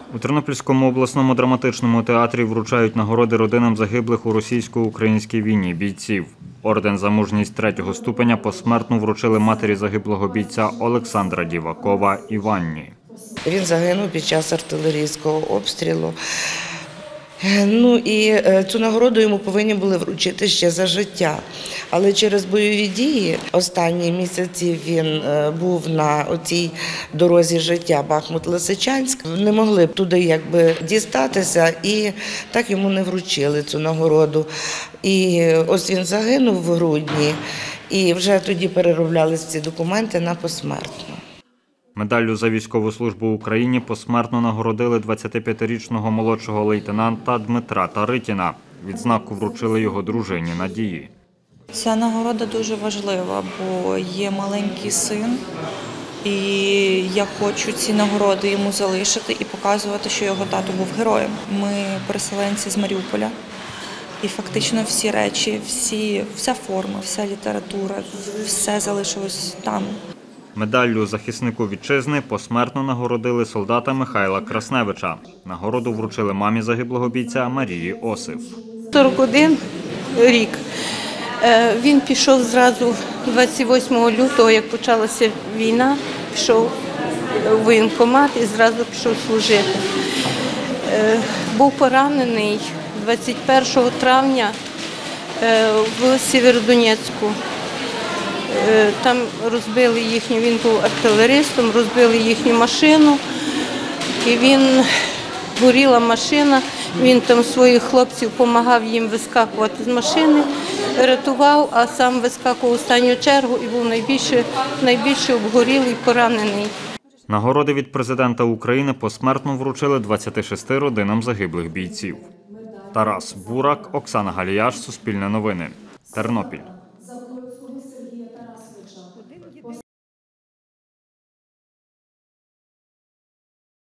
У Тернопільському обласному драматичному театрі вручають нагороди родинам загиблих у російсько-українській війні бійців. Орден за мужність 3-го ступеня посмертно вручили матері загиблого бійця Олександра Дівакова Іванні. Він загинув під час артилерійського обстрілу. І цю нагороду йому повинні були вручити ще за життя. Але через бойові дії останні місяці він був на цій дорозі життя Бахмут-Лисичанськ. Не могли туди дістатися і так йому не вручили цю нагороду. І ось він загинув в грудні і вже тоді перероблялись ці документи на посмертно. Медаллю за військову службу Україні посмертно нагородили 25-річного молодшого лейтенанта Дмитра Таритіна. Відзнаку вручили його дружині Надії. Ця нагорода дуже важлива, бо є маленький син, і я хочу ці нагороди йому залишити і показувати, що його тато був героєм. Ми переселенці з Маріуполя, і фактично всі речі, вся форма, вся література, все залишилось там. Медаллю захиснику вітчизни посмертно нагородили солдата Михайла Красневича. Нагороду вручили мамі загиблого бійця Марії Осип. 41 рік. Він пішов зразу 28 лютого, як почалася війна, пішов в воєнкомат і зразу пішов служити. Був поранений 21 травня в Сєвєродонецьку. Там розбили їхню, він був артилеристом, розбили їхню машину, і горіла машина, він там своїх хлопців допомагав їм вискакувати з машини, рятував, а сам вискакував в останню чергу і був найбільше обгорілий, поранений. Нагороди від президента України посмертно вручили 26 родинам загиблих бійців. Тарас Бурак, Оксана Галіяш, Суспільне новини, Тернопіль.